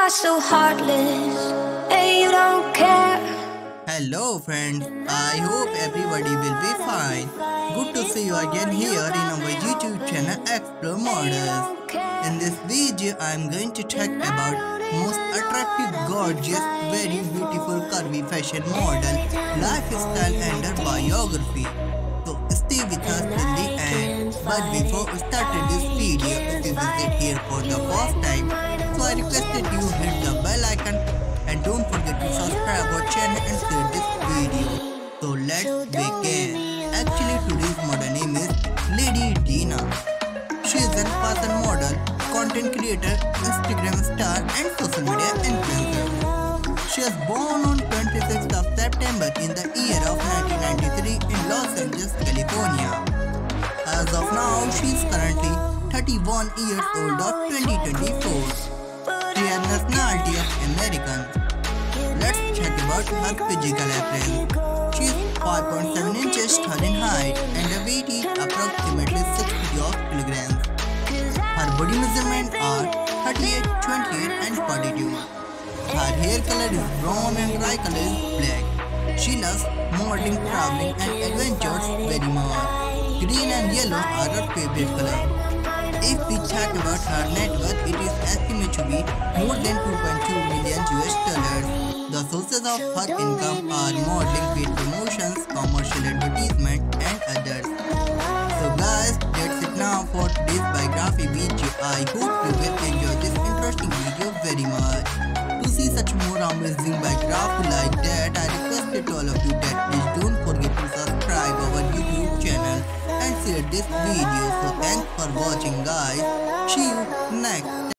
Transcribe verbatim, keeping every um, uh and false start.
are so heartless, and you don't care. Hello friends, I hope everybody will be fine. Good to see you again here in our YouTube channel Explore Models. In this video, I am going to talk about most attractive, gorgeous, very beautiful curvy fashion model, lifestyle and her biography. So stay with us till the end. But before we started this video, if you visit here for the first time, so I requested you hit the bell icon and don't forget to subscribe our channel and share this video. So let's begin. Actually today's model name is Lady Dina. She is a fashion model, content creator, Instagram star and social media influencer. She was born on twenty-sixth of September in the year of nineteen ninety-three in Los Angeles, California. As of now, she is currently thirty-one years old of twenty twenty-four. She has nationality of American. Let's check about her physical appearance. She is five point seven inches tall in height and her weight is approximately sixty kilograms. Her body measurements are thirty-eight, twenty-eight and forty-two. Her hair color is brown and eye color is black. She loves modeling, traveling and adventures very much. Green and yellow are her favorite color. If we talk about her net worth, it is estimated to be more than two point two million U S dollars. The sources of her income are modeling, paid promotions, commercial advertisement and others. So guys, that's it now for today's biography video. I hope you will enjoy this interesting video very much. To see such more amazing biography like that, I requested all of you that please don't forget to subscribe our YouTube channel and share this video. So thanks for watching guys. See you next time.